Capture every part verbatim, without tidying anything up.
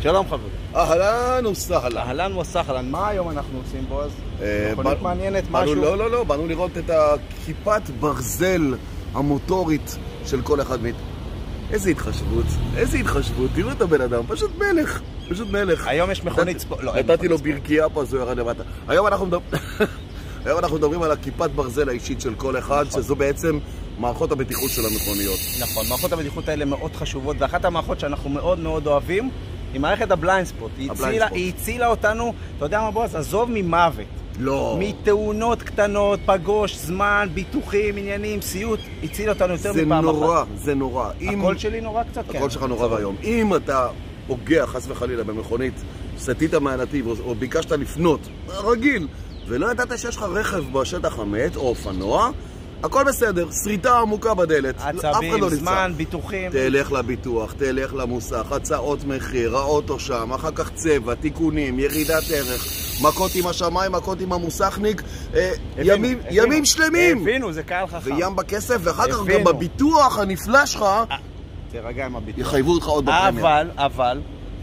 שלום חברים. אהלן וסהלן. אהלן וסהלן. מה היום אנחנו עושים בו אז? מכונית מעניינת, משהו? לא, לא, לא, באנו לראות את הכיפת ברזל המוטורית של כל אחד מאיתנו. איזה התחשבות, איזה התחשבות, תראו את הבן אדם, פשוט מלך, פשוט מלך. היום יש מכונית ספורט. נתתי לו ברכייה פה, אז הוא ירד למטה. היום אנחנו מדברים... היום אנחנו מדברים על הכיפת ברזל האישית של כל אחד, שזו בעצם מערכות הבטיחות של המכוניות. נכון, מערכות הבטיחות האלה מאוד חשובות, ואחת המערכות שאנחנו מאוד מאוד אוהבים היא מערכת הבליינד ספוט. היא הצילה, היא הצילה אותנו, אתה יודע מה בועז, עזוב ממוות. לא. מתאונות קטנות, פגוש, זמן, ביטוחים, עניינים, סיוט, הצילה אותנו יותר מפעם אחת. זה נורא, זה נורא. הקול שלי נורא קצת, כן. הקול שלך נורא והיום. אם אתה פוגע חס וחלילה במכונית, סטית מהנתיב או ביקשת לפנות, רגיל, ולא ידעת שיש לך רכב בשטח המת או אופנוע, הכל בסדר, שריטה עמוקה בדלת, עצבים, לא זמן, ביטוחים. תלך לביטוח, תלך למוסך, הצעות מחיר, האוטו שם, אחר כך צבע, תיקונים, ירידת ערך, מכות עם השמיים, מכות עם המוסכניק, אה, הבינו, ימים, הבינו, ימים שלמים. הבינו, זה קהל חכם. וים בכסף, ואחר כך גם בביטוח הנפלא שלך, תרגע עם הביטוח. יחייבו אותך עוד בפרמיה. אבל, אבל,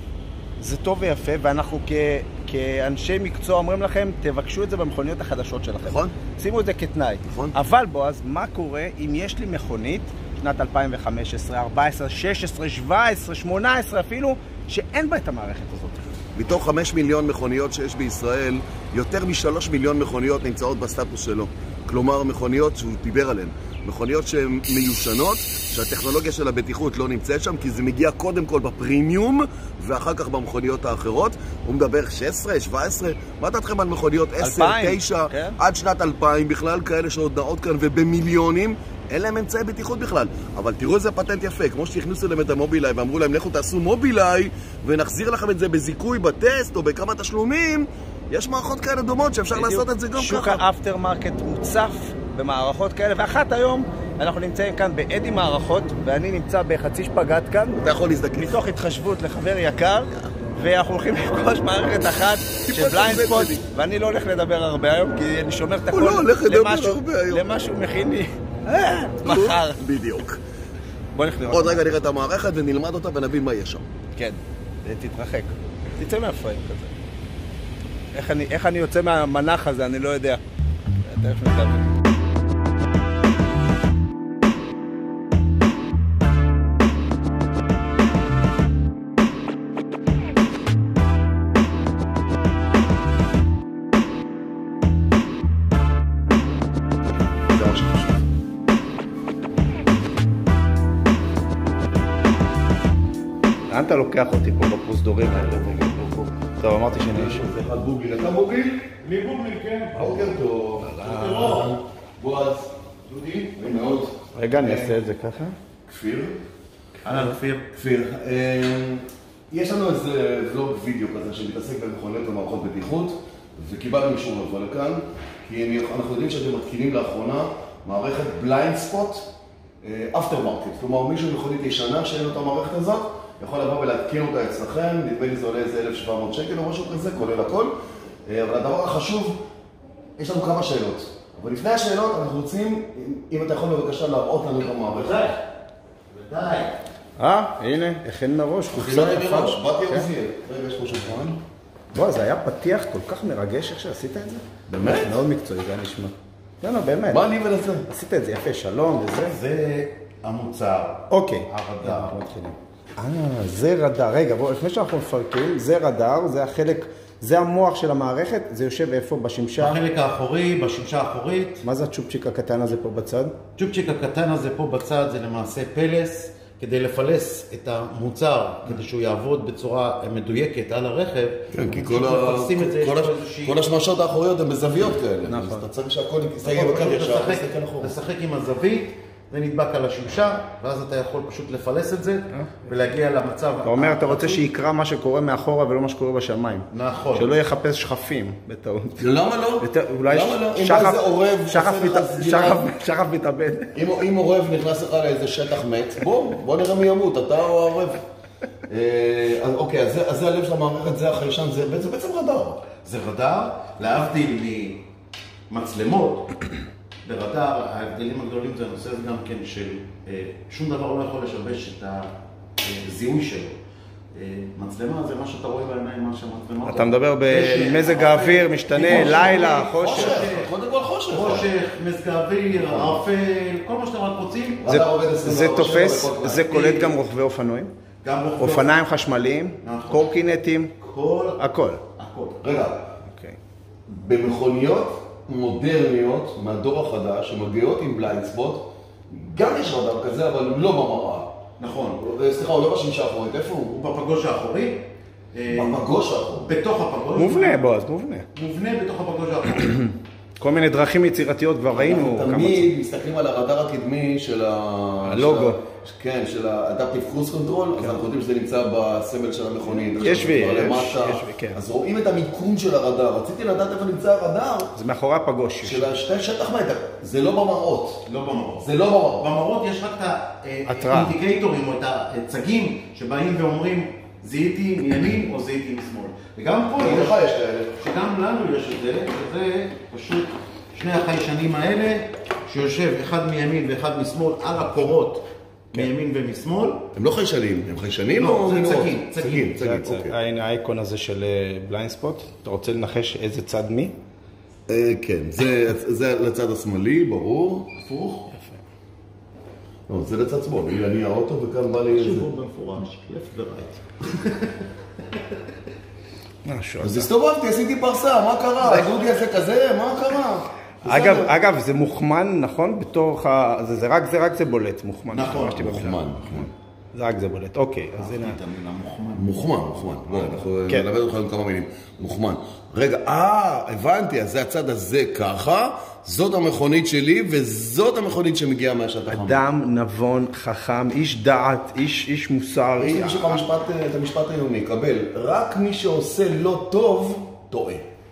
זה טוב ויפה, ואנחנו כ... כאנשי מקצוע אומרים לכם, תבקשו את זה במכוניות החדשות שלכם. נכון. שימו את זה כתנאי. נכון. אבל בועז, מה קורה אם יש לי מכונית, שנת אלפיים וחמש עשרה, ארבע עשרה, שש עשרה, שבע עשרה, שמונה עשרה אפילו, שאין בה את המערכת הזאת? מתוך חמש מיליון מכוניות שיש בישראל, יותר משלוש מיליון מכוניות נמצאות בסטטוס שלו. כלומר, מכוניות שהוא דיבר עליהן. מכוניות שהן מיושנות, שהטכנולוגיה של הבטיחות לא נמצאת שם, כי זה מגיע קודם כל בפרימיום, ואחר כך במכוניות האחרות. הוא מדבר שש עשרה, שבע עשרה, מה דעתכם על מכוניות עשר, תשע, כן? עד שנת אלפיים בכלל, כאלה שעוד נעות כאן ובמיליונים, אין להם אמצעי בטיחות בכלל. אבל תראו איזה פטנט יפה, כמו שהכניסו להם את המובילאי ואמרו להם, לכו תעשו מובילאי, ונחזיר לכם את זה בזיכוי בטסט או בכמה תשלומים. יש מערכות כאלה דומות שאפשר בדיוק. לעשות את זה גם שוק ככה. שוק האפטר מרקט מוצף במערכות כאלה, ואחת היום אנחנו נמצאים כאן באדי מערכות, ואני נמצא בחצי שפגת כאן. אתה יכול להזדקן. מתוך התחשבות לחבר יקר, ואנחנו הולכים לפגוש מערכת אחת של בליינד ספוט, ואני לא הולך לדבר הרבה היום, כי אני שומר את הכל למה שהוא מכין לי מחר. בדיוק. בוא נלך לראות. עוד רגע נראה את המערכת ונלמד אותה ונבין מה יש שם. כן, תתרחק. תצא מהפריים כזה. איך אני, איך אני יוצא מהמנח הזה, אני לא יודע. תכף נדבר. לאן אתה לוקח אותי פה בפרוזדורים האלה? טוב, אמרתי שאני יש. זה אחד בוגל. אתה בוגל? לי בוגל, כן. בוקר טוב. בועז. דודי? מאוד. רגע, אני אעשה את זה ככה. כפיר? אהלן, כפיר. כפיר. יש לנו איזה ולוג וידאו כזה שמתעסק במכוניות ומערכות בטיחות, וקיבלנו אישור לבוא לכאן, כי אנחנו יודעים שאתם מתקינים לאחרונה מערכת בליינד ספוט אפטר מרקט. כלומר, מישהו מכונית ישנה שאין לו את המערכת הזאת, יכול לבוא ולהתקין אותה אצלכם, נדמה לי זה עולה איזה אלף שבע מאות שקל או משהו כזה, כולל הכל. אבל הדבר החשוב, יש לנו כמה שאלות. אבל לפני השאלות אנחנו רוצים, אם אתה יכול בבקשה להראות לנו את המערכת. ודאי. ודאי. אה, הנה, הכין מראש, חוצה יפה. באתי עוזיאל. רגע, יש פה שולחן. בוא, זה היה פתיח כל כך מרגש איך שעשית את זה. באמת? מאוד מקצועי, זה היה נשמע. לא, לא, באמת. מה אני ולזה? עשית את זה יפה, שלום וזה. זה המוצר. אוקיי. הרדאר. אה, זה רדאר. רגע, בוא, לפני שאנחנו מפרקים, זה רדאר, זה החלק, זה המוח של המערכת, זה יושב איפה? בשמשה? בחלק האחורי, בשמשה האחורית. מה זה הצ'ופצ'יק הקטן הזה פה בצד? צ'ופצ'יק הקטן הזה פה בצד זה למעשה פלס, כדי לפלס את המוצר, כדי שהוא יעבוד בצורה מדויקת על הרכב. כן, כי כל השמשות האחוריות הן בזוויות כאלה. נכון. אז אתה צריך שהכל יסתכל בקו ישר. לשחק עם הזווית. זה נדבק על השמשה, ואז אתה יכול פשוט לפלס את זה, ולהגיע למצב... אתה אומר, אתה רוצה שיקרא מה שקורה מאחורה ולא מה שקורה בשמיים. נכון. שלא יחפש שכפים, בטעות. למה לא? אולי שחף מתאבד. אם עורב נכנס לך לאיזה שטח מת, בוא נראה מי ימות, אתה או העורב. אוקיי, אז זה הלב של המערכת, זה החיישן, זה בעצם רדאר. זה רדאר, להבדיל ממצלמות. ברדאר, ההבדלים הגדולים זה הנושא הזה גם כן של שום דבר לא יכול לשבש את הזיהוי שלו. מצלמה זה מה שאתה רואה בעיניים, מה שהמצלמה... אתה מדבר במזג האוויר, משתנה, לילה, חושך. קודם כל חושך. חושך, מזג האוויר, ערפל, כל מה שאתם רק רוצים. זה תופס, זה קולט גם רוכבי אופנועים? גם רוכבי אופניים חשמליים, קורקינטים, הכל. רגע, במכוניות מודרניות מהדור החדש שמגיעות עם בליינד ספוט, גם יש רדאר כזה, אבל לא במראה. נכון. סליחה, הוא לא בשמשה האחורית, איפה הוא? הוא בפגוש האחורי. בפגוש האחורי? בתוך הפגוש. מובנה, בועז, מובנה. מובנה בתוך הפגוש האחורי. כל מיני דרכים יצירתיות כבר ראינו. תמיד מסתכלים על הרדאר הקדמי של הלוגו. כן, של ה-Adaptive Cruise Control, אז אנחנו יודעים שזה נמצא בסמל של המכונית. יש ויש, יש וכן. אז רואים את המיקום של הרדאר. רציתי לדעת איפה נמצא הרדאר. זה מאחורי הפגוש. של השתי שטח מטר. זה לא במראות. לא במראות. זה לא במראות. במראות יש רק את האינדיקטורים או את הצגים שבאים ואומרים זיהיתי מימין או זיהיתי משמאל. וגם פה יש כאלה. שגם לנו יש את זה, שזה פשוט שני החיישנים האלה, שיושב אחד מימין ואחד משמאל על הקורות מימין ומשמאל. הם לא חיישנים, הם חיישנים או מנורות? זה צגים, צגים. צגים, הנה האייקון הזה של בליינד ספוט. אתה רוצה לנחש איזה צד מי? כן, זה לצד השמאלי, ברור. הפוך. יפה. לא, זה לצד שמאל, אני האוטו וכאן בא לי... שיבוא במפורש, left ו-right. אז הסתובבתי, עשיתי פרסה, מה קרה? דודי עשה כזה, מה קרה? אגב, אגב, זה מוכמן, נכון? בתוך ה... זה רק זה, רק זה בולט, מוכמן. נכון, מוכמן. זה רק זה בולט, אוקיי. אז הנה... מוכמן, מוכמן. בואי, אנחנו נלמד אותך עם כמה מילים. מוכמן. רגע, אה, הבנתי, אז זה הצד הזה ככה, זאת המכונית שלי, וזאת המכונית שמגיעה מהשטח. אדם נבון, חכם, איש דעת, איש, איש מוסר. יש לי בשביל את המשפט היומי, קבל. רק מי שעושה לא טוב, טועה.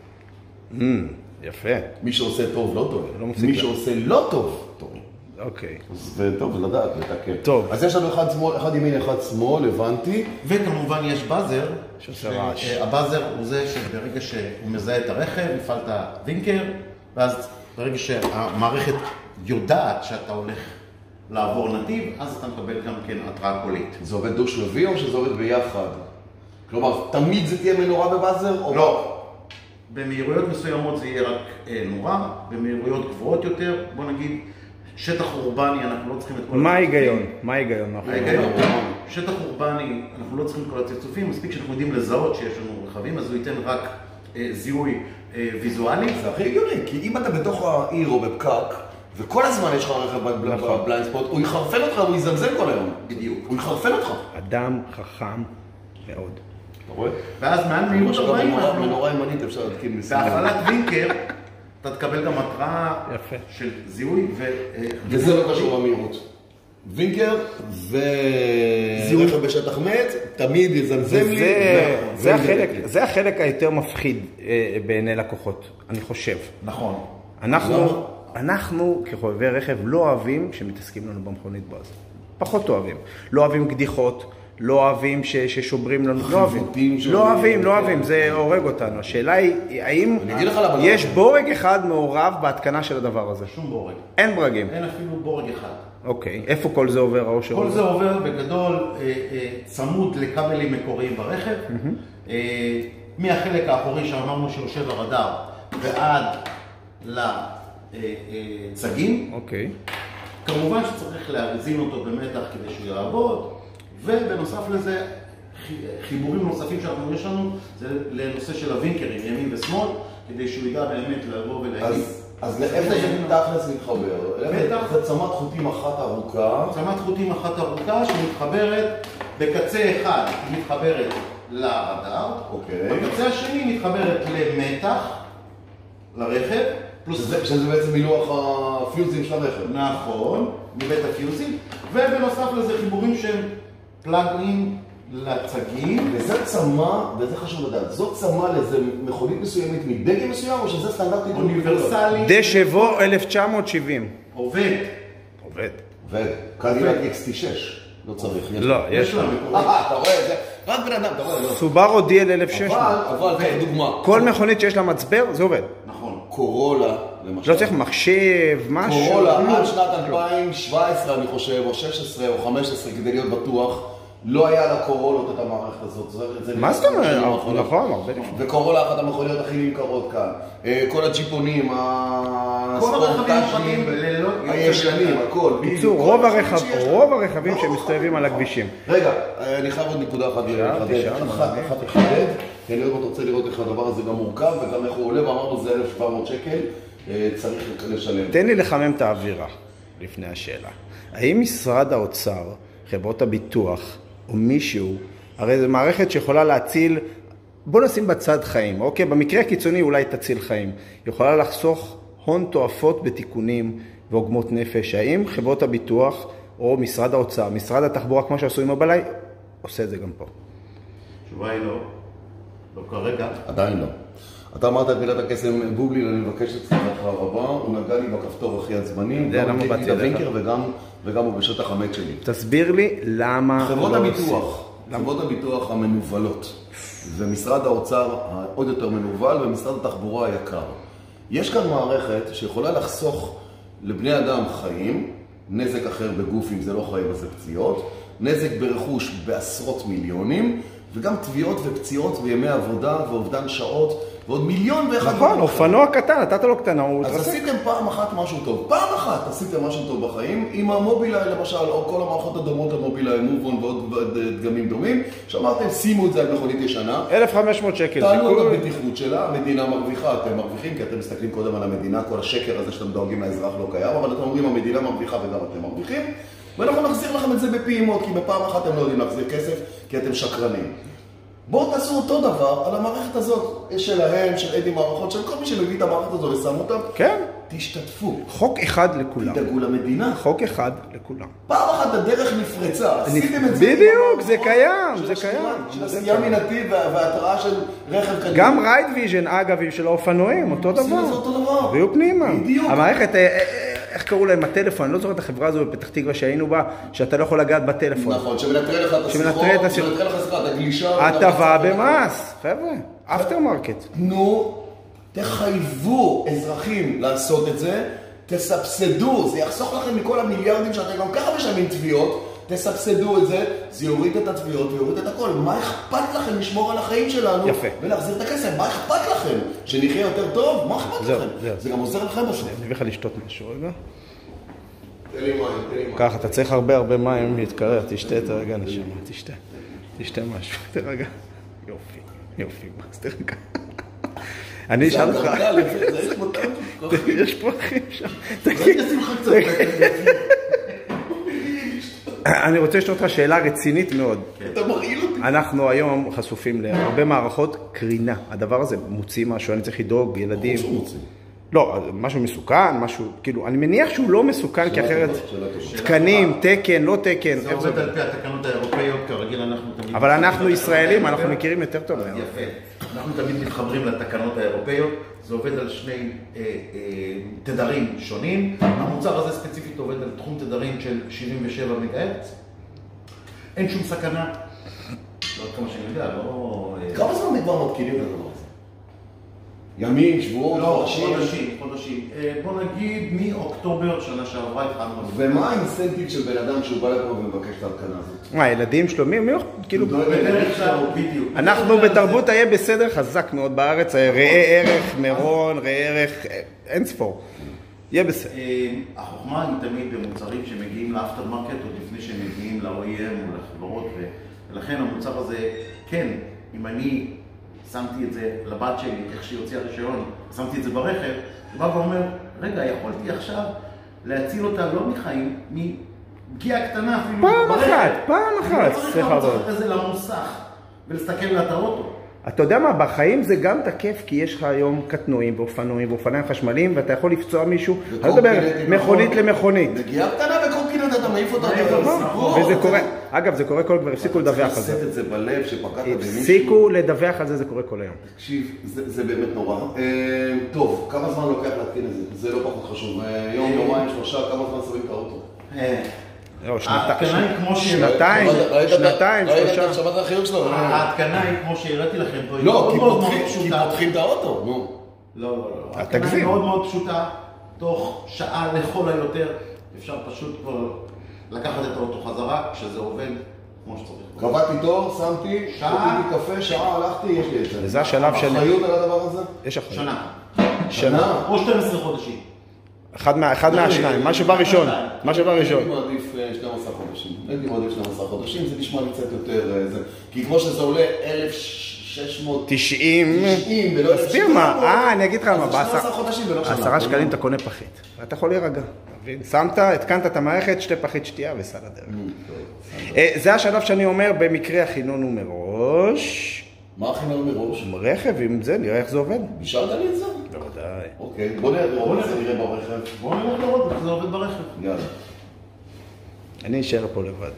יפה. מי שעושה טוב לא טועה. מי שעושה לא טוב, טועה. אוקיי. זה טוב לדעת, לתקן. טוב. אז יש לנו אחד שמאל, אחד ימין, אחד שמאל, הבנתי. וכמובן יש באזר. שעושה רעש. הבאזר הוא זה שברגע שהוא מזהה את הרכב, יפעל את הווינקר, ואז ברגע שהמערכת יודעת שאתה הולך לעבור נתיב, אז אתה מקבל גם כן התראה קולית. זה עובד דו שלבי או שזה עובד ביחד? כלומר, תמיד זה תהיה מנורה בבאזר? או לא. במהירויות מסוימות זה יהיה רק נורה, במהירויות גבוהות יותר, בוא נגיד, שטח אורבני, אנחנו לא צריכים את כל... מה ההיגיון? מה ההיגיון? ההיגיון, שטח אורבני, אנחנו לא צריכים את כל הצפצופים, מספיק שאנחנו יודעים לזהות שיש לנו רכבים, אז הוא ייתן רק זיהוי ויזואלי. זה הכי הגיוני, כי אם אתה בתוך העיר או בפקק, וכל הזמן יש לך רכב בבליינד ספוט, הוא יחרפן אותך, הוא יזלזל כל היום. בדיוק. הוא יחרפן אותך. אדם חכם מאוד. אתה רואה? ואז מעל מהירות ארבעים אנחנו... מנורה ימנית אפשר להתקין מסוים. בהפעלת וינקר, אתה תקבל גם התראה של זיהוי ו... וזה לא קשור במהירות. וינקר ורכב בשטח מת, תמיד יזמזם לי. זה החלק היותר מפחיד בעיני לקוחות, אני חושב. נכון. אנחנו כחובבי רכב לא אוהבים שמתעסקים לנו במכונית באז. פחות אוהבים. לא אוהבים קדיחות, לא אוהבים ששוברים לנו, לא אוהבים. לא אוהבים, לא אוהבים, זה הורג אותנו. השאלה היא, האם יש בורג אחד מעורב בהתקנה של הדבר הזה? שום בורג. אין ברגים? אין אפילו בורג אחד. אוקיי, איפה כל זה עובר, האושר? כל זה עובר בגדול צמוד לכבלים מקוריים ברכב, מהחלק האחורי שאמרנו שיושב הרדאר ועד לצגים. אוקיי. כמובן שצריך להזין אותו במתח כדי שהוא יעבוד, ובנוסף לזה חיבורים נוספים שאנחנו יש לנו זה לנושא של הווינקרים, ימין ושמאל, כדי שהוא ידע באמת לבוא ולהגיד. אז לאיפה זה תכלס מתחבר? זה צמת חוטים אחת ארוכה. צמת חוטים אחת ארוכה שמתחברת בקצה אחד, היא מתחברת לרדאר, בקצה השני מתחברת למתח, לרכב, שזה בעצם מילוח הפיוזים של הרכב. נכון, מבית הפיוזים, ובנוסף לזה חיבורים שהם פלאגים לצגים. וזה צמה, וזה חשוב לדעת, זאת צמה לאיזה מכונית מסוימת מדגם מסוים, או שזה סטנדרטי? אוניברסלי. דשבו אלף תשע מאות שבעים. עובד. עובד. עובד. קדילק אקס טי שש. לא צריך. לא, יש לה. אתה רואה את זה? רק בן אדם, אתה רואה. סובארו די אל אלף שש מאות. אבל, אבל, דוגמה. כל מכונית שיש לה מצבר, זה עובד. נכון. קורולה, למשל. לא צריך מחשב, משהו. קורולה, עד שנת אלפיים שבע עשרה, אני חושב, או שש עשרה, או חמש עשרה, כדי להיות בטוח, לא היה לה קורולות את המערכת הזאת. מה זאת אומרת? נכון, הרבה לפני. וקורולה אחת המכוניות הכי נמכרות כאן. כל הג'יפונים, הספורטאז'ים, הישנים, הכל. בקיצור, רוב הרכבים שמסתובבים על הכבישים. רגע, אני חייב עוד נקודה אחת לחדד. כי אני עוד רוצה לראות איך הדבר הזה גם מורכב, וגם איך הוא עולה, ואמרנו זה אלף שבע מאות שקל, צריך לשלם. תן לי לחמם את האווירה לפני השאלה. האם משרד האוצר, חברות הביטוח, או מישהו, הרי זו מערכת שיכולה להציל, בוא נשים בצד חיים, אוקיי? במקרה הקיצוני אולי תציל חיים. יכולה לחסוך הון תועפות בתיקונים ועוגמות נפש. האם חברות הביטוח, או משרד האוצר, משרד התחבורה, כמו שעשו עם הבלאי, עושה את זה גם פה? תשובה היא לא. לא כרגע. עדיין לא. אתה אמרת את מילת הקסם בובליל, אני מבקש את סליחתך רבה, הוא נגע לי בכפתור הכי עצבני, גם נגע לי את הווינקר וגם הוא בשטח המת שלי. תסביר לי למה... חברות הביטוח, חברות הביטוח המנובלות, ומשרד האוצר העוד יותר מנובל, ומשרד התחבורה היקר. יש כאן מערכת שיכולה לחסוך לבני אדם חיים, נזק אחר בגוף אם זה לא חיים אז זה פציעות, נזק ברכוש בעשרות מיליונים, וגם תביעות ופציעות בימי עבודה ואובדן שעות ועוד מיליון ואחד. נכון, אופנוע קטן, נתת לו קטנה, הוא אז עשיתם פעם אחת משהו טוב. פעם אחת עשיתם משהו טוב בחיים, עם המובילאיי למשל, או כל המערכות הדומות למובילאיי, מובון ועוד דגמים דומים, שאמרתם, שימו את זה על מכונית ישנה. אלף וחמש מאות שקל. תעלו את הבטיחות שלה, המדינה מרוויחה, אתם מרוויחים, כי אתם מסתכלים קודם על המדינה, כל השקר הזה שאתם דואגים לאזרח לא קיים, אבל אתם אומרים, המדינה מרוויחה וגם אתם מרוויחים, ואנחנו נחזיר לכם את זה בפעימות, כי בפעם אחת אתם לא יודעים להחזיר כסף, כי אתם שקרנים. בואו תעשו אותו דבר על המערכת הזאת, שלהם, של אדי מערכות, של כל מי שמביא את המערכת הזאת ושם אותם. כן. תשתתפו. חוק אחד לכולם. תדאגו למדינה. חוק אחד לכולם. פעם אחת הדרך נפרצה. עשיתם את זה. בדיוק, זה קיים, זה קיים. של הסטייה מנתיב וההתראה של רכב קדימה. גם רייד ויז'ן, אגב, של האופנועים, אותו דבר. עשינו את זה אותו דבר. ויהיו פנימה. בדיוק. המערכת, איך קראו להם, הטלפון, אני לא זוכר את החברה הזו בפתח תקווה שהיינו בה, שאתה לא יכול לגעת בטלפון. נכון, שמנטרל לך את השיחות, שמנטרל לך את הגלישה. הטבה במס, חבר'ה, אפטר מרקט. תנו, תחייבו אזרחים לעשות את זה, תסבסדו, זה יחסוך לכם מכל המיליארדים שאתם גם ככה משלמים תביעות, תסבסדו את זה, זה יוריד את התביעות ויוריד את הכל. מה אכפת לכם לשמור על החיים שלנו? יפה. ולהחזיר את הכסף? מה אכפת לכם? שנחיה יותר טוב? מה אכפת לכם? זה גם עוזר לכם בסוף. אני מביא לך לשתות משהו רגע. תן לי מים, תן לי מים. ככה, אתה צריך הרבה הרבה מים להתקרר, תשתה את הרגע נשמה, תשתה. תשתה משהו, תרגע. יופי, יופי, אז תרגע. אני אשאל אותך, יש פה אחים שם. אני רוצה לשאול אותך שאלה רצינית מאוד. אתה מרעיל אותי. אנחנו היום חשופים להרבה מערכות קרינה. הדבר הזה מוציא משהו, אני צריך לדאוג, ילדים. ברור שהוא מוציא. לא, משהו מסוכן, משהו, כאילו, אני מניח שהוא לא מסוכן, כי אחרת תקנים, תקן, לא תקן. זה עובד על פי התקנות האירופאיות, כרגיל אנחנו תמיד... אבל אנחנו ישראלים, אנחנו מכירים יותר טוב. יפה. אנחנו תמיד מתחברים לתקנות האירופאיות, זה עובד על שני תדרים שונים. המוצר הזה ספציפית עובד על תחום תדרים של שבעים ושבע מגה-הרץ. אין שום סכנה. לא עד כמה שאני יודע, לא... כמה זמן כבר מתקינים את הדבר הזה? ימים, שבועות, חודשים? לא, חודשים, חודשים. בוא נגיד מאוקטובר שנה שעברה התחלנו. ומה האינסנטיב של בן אדם שהוא בא לפה ומבקש את ההתקנה הזאת? מה, הילדים שלו, מי, כאילו... בדרך כלל, בדיוק. אנחנו בתרבות היה בסדר חזק מאוד בארץ, ראה ערך, מירון, ראה ערך, אין ספור. יהיה בסדר. החוכמה היא תמיד במוצרים שמגיעים לאפטר מרקט עוד לפני שהם מגיעים ל-או אי אם או לחברות, ולכן המוצר הזה, כן, אם אני... שמתי את זה לבת שלי, איך שהיא הוציאה רישיון, שמתי את זה ברכב, הוא בא ואומר, רגע, יכולתי עכשיו להציל אותה לא מחיים, מפגיעה קטנה אפילו פעם ברכב. אחת, פעם אחת. אני לא צריך למצוא אחרי זה למוסך ולסתכל לה את האוטו. אתה יודע מה, בחיים זה גם תקף, כי יש לך היום קטנועים ואופנועים ואופניים חשמליים, ואתה יכול לפצוע מישהו, אני מדבר, מכונית למכונית. נגיעה קטנה וקורקינט, אתה מעיף אותה. וזה קורה, אגב, זה קורה כל כבר, הפסיקו לדווח על זה. אתה צריך את זה בלב שפגעת במישהו. הפסיקו לדווח על זה, זה קורה כל היום. תקשיב, זה באמת נורא. טוב, כמה זמן לוקח להתקין את זה? זה לא פחות חשוב. יום, יומיים, שלושה, כמה זמן שמים את האוטו? ההתקנה היא כמו שנתיים, שנתיים, שלושה. שמעת החיוך שלו? ההתקנה היא כמו שהראיתי לכם פה, לא, כי פותחים את האוטו, נו. לא, לא, לא. ההתקנה היא מאוד מאוד פשוטה, תוך שעה לכל היותר, אפשר פשוט כבר לקחת את האוטו חזרה, כשזה עובד כמו שצריך. קבעתי תור, שמתי, שתיתי קפה, שעה הלכתי, יש לי את זה. וזה השלב של... אחריות על הדבר הזה? יש אחריות. שנה. שנה? או שתים עשרה חודשים. אחד מהשניים, מה שבא ראשון. מה שבא ראשון. הייתי מעדיף שנים עשר חודשים. הייתי מעדיף שנים עשר חודשים, זה נשמע לי קצת יותר... כי כמו שזה עולה אלף שש מאות תשעים, תסביר מה, אה, אני אגיד לך מה, בעשרה שקלים אתה קונה פחית, ואתה יכול להירגע, שמת, התקנת את המערכת, שתי פחית שתייה וסל הדרך. זה השלב שאני אומר, במקרה הכינון הוא מראש. מה הכינון מראש? רכב, עם זה, נראה איך זה עובד. נשארת לי את זה? בוודאי. אוקיי, בוא נראה ברכב. בוא נראה לראות איך זה עובד ברכב. יאללה. אני אשאר פה לבד.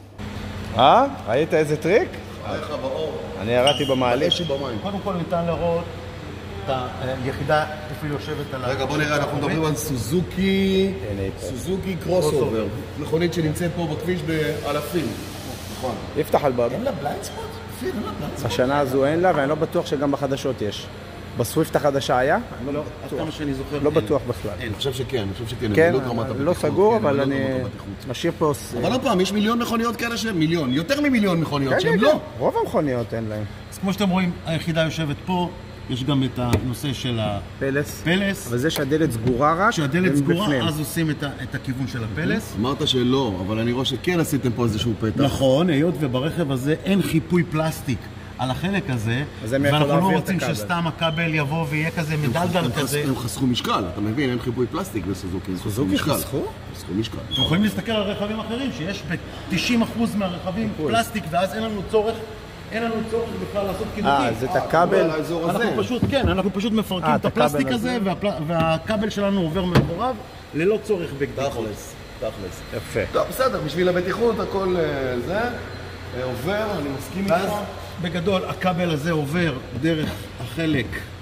אה? ראית איזה טריק? עליך באור. אני ירדתי במעלית. קודם כל ניתן לראות את היחידה איפה היא יושבת על ה... רגע, בוא נראה, אנחנו מדברים על סוזוקי, סוזוקי קרוס אובר. מכונית שנמצאת פה בכביש באלפים. נכון. יפתח על בב. אין לה בליינד ספוט? אין לה בליינד ספוט. השנה הזו אין לה, ואני לא בטוח שגם בחדשות יש. בסוויפט החדשה היה? לא, עד כמה שאני זוכר. לא בטוח בכלל. אני חושב שכן, אני חושב שכן. כן, לא סגור, אבל אני משאיר פה... אבל לא פעם, יש מיליון מכוניות כאלה שהם מיליון, יותר ממיליון מכוניות שהם לא. רוב המכוניות אין להם. אז כמו שאתם רואים, היחידה יושבת פה, יש גם את הנושא של הפלס. פלס. אבל זה שהדלת סגורה רק, כשהדלת סגורה, אז עושים את הכיוון של הפלס. אמרת שלא, אבל אני רואה שכן עשיתם פה איזשהו פתח. נכון, היות וברכב הזה אין חיפוי פלסטיק על החלק הזה, ואנחנו לא רוצים שסתם הכבל יבוא ויהיה כזה מדלדל כזה. הם חסכו משקל, אתה מבין, אין חיפוי פלסטיק בסוזוקי. סוזוקי חסכו? חסכו משקל. אתם יכולים להסתכל על רכבים אחרים, שיש ב-תשעים אחוז מהרכבים פלסטיק, ואז אין לנו צורך אין לנו צורך בכלל לעשות קינוקים. אה, זה את הכבל? אנחנו פשוט, כן, אנחנו פשוט מפרקים את הפלסטיק הזה, והכבל שלנו עובר מאחוריו, ללא צורך בגדיחות. תכלס, תכלס. יפה. טוב, בסדר, בשביל הבטיחות הכל זה עובר, אני מסכים איתך. בגדול, הכבל הזה עובר דרך החלק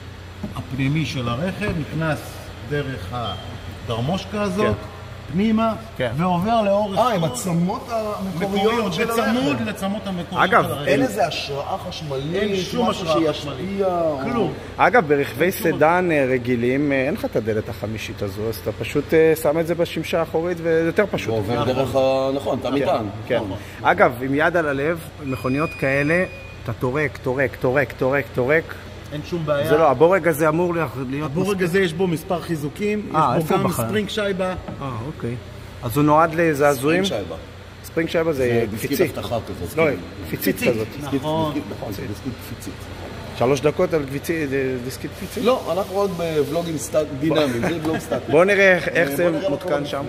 הפנימי של הרכב, נכנס דרך הדרמושקה הזאת, פנימה, ועובר לאורך... אה, עם הצמות המקוריות של הרכב. בצמוד לצמות המקוריות של הרכב. אין איזה השראה חשמלית, אין שום השראה חשמלית. כלום. אגב, ברכבי סדן רגילים, אין לך את הדלת החמישית הזו, אז אתה פשוט שם את זה בשמשה האחורית, וזה יותר פשוט. עובר דרך ה... נכון, אתה מטען. כן. אגב, עם יד על הלב, מכוניות כאלה, אתה טורק, טורק, טורק, טורק, טורק. אין שום בעיה. זה לא, הבורג הזה אמור להיות... הבורג הזה יש בו מספר חיזוקים, יש בו גם ספרינג שייבה. אה, אוקיי. אז הוא נועד לזעזועים? ספרינג שייבה. ספרינג שייבה זה קפיצית. דיסקית הבטחה כזאת. לא, קפיצית כזאת. נכון. נכון, זה דיסקית קפיצית. שלוש דקות על דיסקית קפיצית? לא, אנחנו עוד בוולוגים דינמיים, זה ולוג סטטי. בואו נראה איך זה מותקן שם.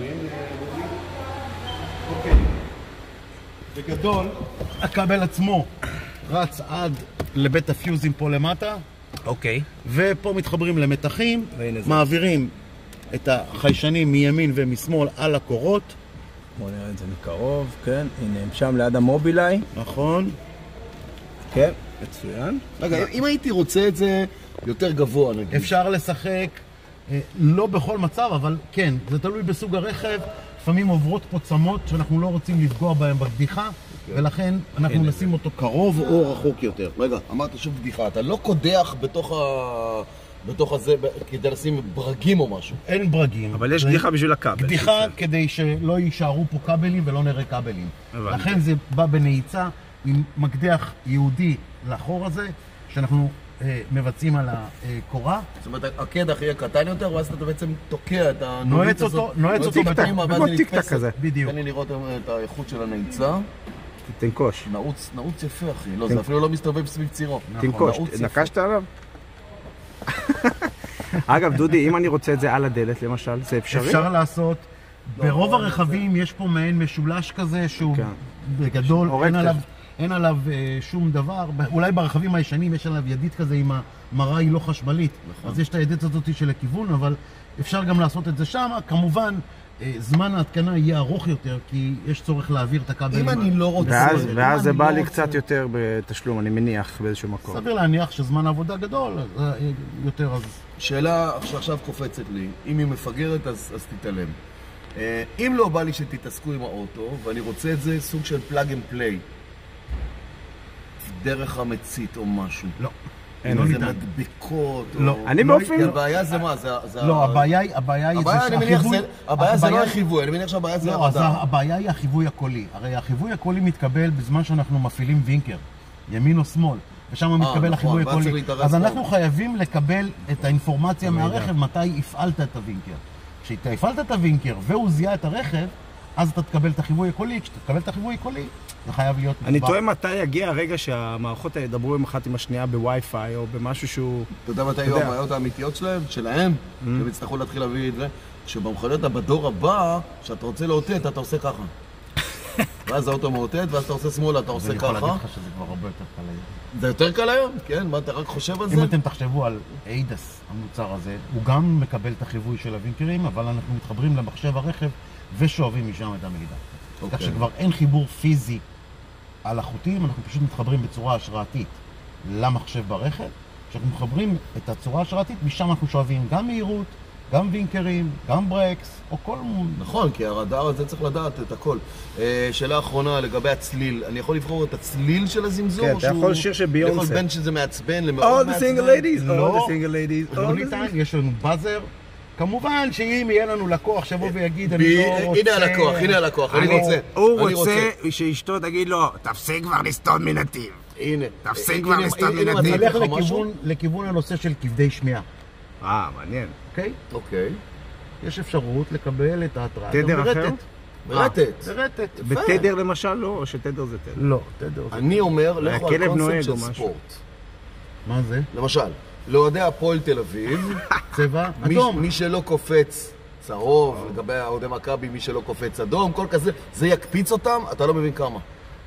אוקיי. בגדול, הכבל עצמו רץ עד לבית הפיוזים פה למטה. אוקיי. ופה מתחברים למתחים, מעבירים את החיישנים מימין ומשמאל על הקורות. בואו נראה את זה מקרוב, כן. הנה, הם שם ליד המובילאי. נכון. כן, מצוין. רגע, אם הייתי רוצה את זה יותר גבוה, נגיד. אפשר לשחק, לא בכל מצב, אבל כן, זה תלוי בסוג הרכב. לפעמים עוברות פה צמות שאנחנו לא רוצים לפגוע בהם בבדיחה, ולכן אנחנו נשים אותו קרוב או רחוק יותר. רגע, אמרת שוב בדיחה, אתה לא קודח בתוך ה... בתוך הזה כדי לשים ברגים או משהו. אין ברגים. אבל יש קדיחה בשביל הכבל. קדיחה כדי שלא יישארו פה כבלים ולא נראה כבלים. לכן זה בא בנעיצה עם מקדח יהודי לחור הזה, שאנחנו מבצעים על הקורה. זאת אומרת, הקדח יהיה קטן יותר, ואז אתה בעצם תוקע את הנועץ הזאת. נועץ אותו כמו טיקטק כזה. בדיוק. תן לי לראות את האיכות של הנעיצה. תנקוש. נעוץ, נעוץ יפה, אחי. לא, זה אפילו לא מסתובב סביב צירו. תנקוש. נקשת עליו? אגב, דודי, אם אני רוצה את זה על הדלת, למשל, זה אפשרי? אפשר לעשות. ברוב הרכבים יש פה מעין משולש כזה, שהוא בגדול, אין עליו שום דבר. אולי ברכבים הישנים יש עליו ידית כזה עם המראה היא לא חשמלית. אז יש את הידית הזאת של הכיוון, אבל אפשר גם לעשות את זה שם. כמובן, זמן ההתקנה יהיה ארוך יותר, כי יש צורך להעביר את הכבל. אם אני לא רוצה... ואז זה בא לי קצת יותר בתשלום, אני מניח באיזשהו מקום. סביר להניח שזמן העבודה גדול, יותר אז... שאלה שעכשיו קופצת לי, אם היא מפגרת אז תתעלם. אם לא בא לי שתתעסקו עם האוטו, ואני רוצה את זה סוג של פלאג אנד פליי, דרך המצית או משהו. לא. אין איזה מדבקות. לא, אני באופן... הבעיה זה מה? לא, הבעיה היא... הבעיה זה לא החיווי, אני מניח שהבעיה זה הרדאר. הבעיה היא החיווי הקולי. הרי החיווי הקולי מתקבל בזמן שאנחנו מפעילים וינקר, ימין או שמאל, ושם מתקבל החיווי הקולי. אז אנחנו חייבים לקבל את האינפורמציה מהרכב מתי הפעלת את הוינקר. כשאתה הפעלת את הוינקר והוא זיהה את הרכב, אז אתה תקבל את החיווי הקולי. כשאתה תקבל את החיווי הקולי, זה חייב להיות... אני תוהה מתי יגיע הרגע שהמערכות האלה ידברו עם אחת עם השנייה בווי-פיי או במשהו שהוא... אתה יודע מתי יהיו הבעיות האמיתיות שלהם? שלהם? שהם יצטרכו להתחיל להביא את זה. שבמכוניות בדור הבא, שאתה רוצה לאותת, אתה עושה ככה. ואז האוטו מאותת, ואז אתה עושה שמאלה, אתה עושה ככה. אני יכול להגיד לך שזה כבר הרבה יותר קל היום. זה יותר קל היום? כן, מה, אתה רק חושב על זה? אם אתם תחשבו על איידס, המוצר הזה, הוא גם מקבל את החיווי של הווינקרים, אבל אנחנו מתחברים למחשב הרכב ושואבים משם את המידע. כך שכבר אין חיבור פיזי על החוטים, אנחנו פשוט מתחברים בצורה השראתית למחשב ברכב. כשאנחנו מחברים את הצורה השראתית, משם אנחנו שואבים גם מהירות, גם וינקרים, גם ברקס, או כל... נכון, כי הרדאר הזה צריך לדעת את הכל. שאלה אחרונה לגבי הצליל. אני יכול לבחור את הצליל של הזמזור? כן, אתה יכול שיר של ביונסה. יכול בין שזה מעצבן למאוד מעצבן? All the single ladies, all the single ladies. לא ניתן, יש לנו בזר. כמובן שאם יהיה לנו לקוח שבוא ויגיד, אני לא רוצה... הנה הלקוח, הנה הלקוח, אני רוצה. הוא רוצה שאשתו תגיד לו, תפסיק כבר לסתות מנתיב. הנה. תפסיק כבר לסתות מנתיב. אני הולך לכיוון הנושא של כבדי שמיעה. אה, מעניין. אוקיי? אוקיי. יש אפשרות לקבל את ההתראה. תדר אחר? ברטט. ברטט. בתדר למשל לא, או שתדר זה תדר? לא, תדר. אני אומר, לכו על קונספט של ספורט. מה זה? למשל, לאוהדי הפועל תל אביב, צבע אדום. מי שלא קופץ צהוב, לגבי האוהדי מכבי, מי שלא קופץ אדום, כל כזה, זה יקפיץ אותם, אתה לא מבין כמה.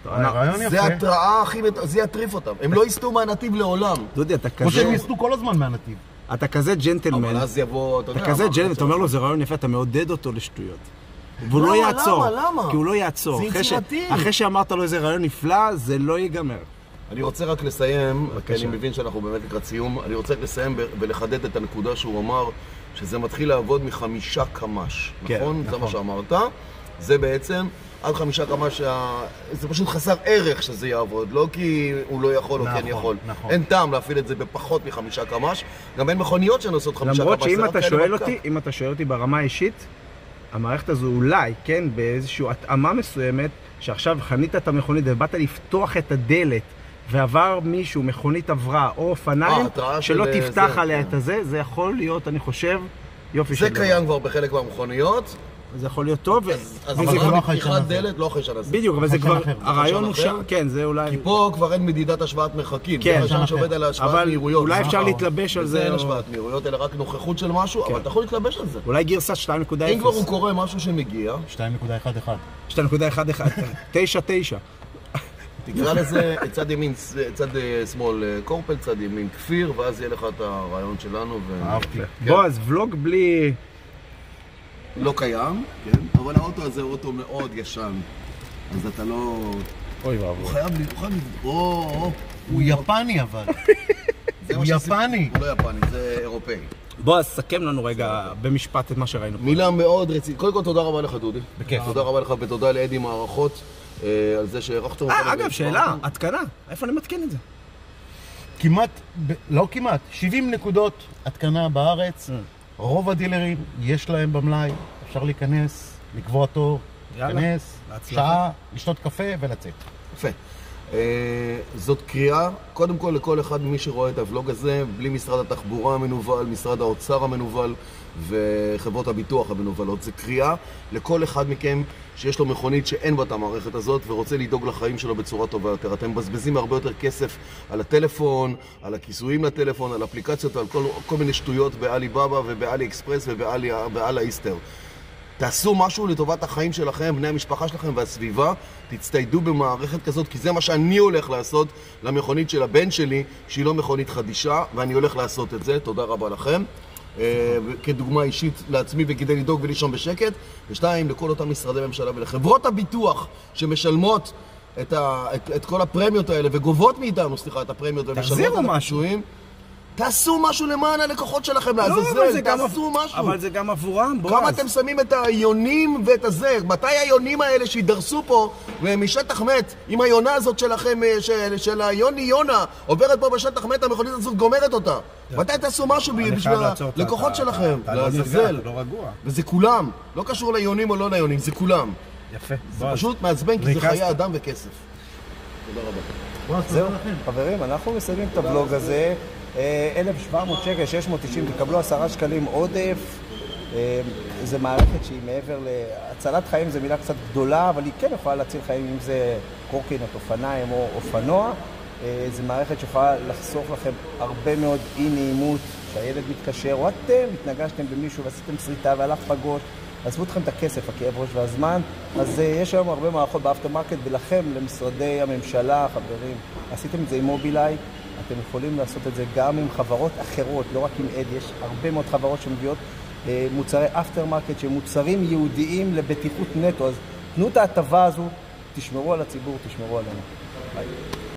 זה התראה הכי, זה יטריף אותם. הם לא יסתו מהנתיב לעולם. דודי, אתה כזה... כמו שהם יסתו כל הזמן מהנתיב. אתה כזה ג'נטלמן. אבל אז יבוא, אתה יודע... אתה כזה ג'נטלמן, אתה אומר לו, זה רעיון יפה, אתה מעודד אותו לשטויות. והוא לא יעצור. למה? למה? כי הוא לא יעצור. זה יצירתי. אחרי שאמרת לו איזה רעיון נפלא, זה לא ייגמר. אני רוצה רק לסיים, כי אני מבין שאנחנו באמת לקראת סיום, אני רוצה רק לסיים ולחדד את הנקודה שהוא אמר, שזה מתחיל לעבוד מחמישה קמ"ש, נכון? זה מה שאמרת. זה בעצם, עד חמישה קמ"ש, זה פשוט חסר ערך שזה יעבוד, לא כי הוא לא יכול או כן יכול. אין טעם להפעיל את זה בפחות מחמישה קמ"ש, גם אין מכוניות שנוסעות חמישה קמ"ש. למרות שאם אתה שואל אותי, אם אתה שואל אותי ברמה האישית, המערכת הזו אולי, כן, באיזושהי התאמה מסוימת, שעכשיו חנית את המכונית ובאת לפתוח את הדלת, ועבר מישהו, מכונית עברה או אופניים, שלא תפתח עליה את הזה, זה יכול להיות, אני חושב, יופי של דבר. זה קיים כבר בחלק מהמחוניות. זה יכול להיות טוב. אז אמרה בפתיחת דלת, לא אחרי שנה. בדיוק, אבל זה כבר, הרעיון הוא שם, כן, זה אולי... כי פה כבר אין מדידת השוואת מרחקים. כן, זה שעובד על השוואת מהירויות. אולי אפשר להתלבש על זה. זה אין השוואת מהירויות, אלא רק נוכחות של משהו, אבל אתה יכול להתלבש על זה. אולי גרסה שתיים נקודה אפס. אם כבר הוא קורא משהו שמגיע... שתיים נקודה אחת אחת. שתיים נקודה אחת אחת. תשע תשע. תקרא לזה צד ימין, צד שמאל קורפל, צד ימין כפיר, ואז יהיה לך את הרעיון שלנו. אהבתי. בוא, אז ולוג בלי... לא קיים, כן, אבל האוטו הזה הוא אוטו מאוד ישן, אז אתה לא... אוי ואבוי. הוא חייב לי, הוא חייב לי... או, הוא יפני אבל. הוא יפני. הוא לא יפני, זה אירופאי. בוא, אז סכם לנו רגע במשפט את מה שראינו. מילה מאוד רצינית. קודם כל, תודה רבה לך, דודי. בכיף. תודה רבה לך ותודה לאדי מערכות על זה שהערכת אותנו. אגב, שאלה, התקנה, איפה אני מתקן את זה? כמעט, לא כמעט, שבעים נקודות התקנה בארץ. רוב הדילרים יש להם במלאי, אפשר להיכנס, לקבוע תור, להיכנס, שעה, לשתות קפה ולצאת. יפה. זאת קריאה, קודם כל לכל אחד ממי שרואה את הוולוג הזה, בלי משרד התחבורה המנובל, משרד האוצר המנובל וחברות הביטוח המנובלות. זה קריאה לכל אחד מכם שיש לו מכונית שאין בה את המערכת הזאת ורוצה לדאוג לחיים שלו בצורה טובה יותר. אתם מבזבזים הרבה יותר כסף על הטלפון, על הכיסויים לטלפון, על אפליקציות, על כל, כל מיני שטויות באלי בבא ובאלי אקספרס ובאלי איסטר. תעשו משהו לטובת החיים שלכם, בני המשפחה שלכם והסביבה, תצטיידו במערכת כזאת, כי זה מה שאני הולך לעשות למכונית של הבן שלי, שהיא לא מכונית חדישה, ואני הולך לעשות את זה. תודה רבה לכם. כדוגמה אישית לעצמי וכדי לדאוג ולישון בשקט. ושתיים, לכל אותם משרדי ממשלה ולחברות הביטוח שמשלמות את, ה, את, את כל הפרמיות האלה וגובות מאיתנו, סליחה, את הפרמיות ומשלמות את הפיצויים. תעשו משהו למען הלקוחות שלכם, לעזאזל, תעשו משהו. אבל זה גם עבורם, בועז. כמה אתם שמים את היונים ואת הזה? מתי היונים האלה שידרסו פה משטח מת, עם היונה הזאת שלכם, של היוני יונה, עוברת פה בשטח מת, המכונית הזאת גומרת אותה? מתי תעשו משהו בשביל הלקוחות שלכם? לעזאזל. וזה כולם, לא קשור ליונים או לא ליונים, זה כולם. יפה. זה פשוט מעצבן, כי זה חיי אדם וכסף. תודה רבה. זהו, חברים, אנחנו מסיימים את הבלוג הזה. אלף שבע מאות שקל, שש מאות תשעים, תקבלו עשרה שקלים עודף. זה מערכת שהיא מעבר להצלת חיים, זו מילה קצת גדולה, אבל היא כן יכולה להציל חיים, אם זה קורקינט, אופניים או אופנוע. זו מערכת שיכולה לחסוך לכם הרבה מאוד אי נעימות, שהילד מתקשר, או אתם התנגשתם במישהו ועשיתם שריטה והלך פגוש, עזבו אתכם את הכסף, הכאב ראש והזמן. אז יש היום הרבה מערכות באפטר מרקט, ולכם, למשרדי הממשלה, חברים, עשיתם את זה עם מובילאיי, אתם יכולים לעשות את זה גם עם חברות אחרות, לא רק עם עד. יש הרבה מאוד חברות שמביאות אה, מוצרי אפטר מרקט, שהם מוצרים יהודיים לבטיחות נטו. אז תנו את ההטבה הזו, תשמרו על הציבור, תשמרו עלינו. ביי.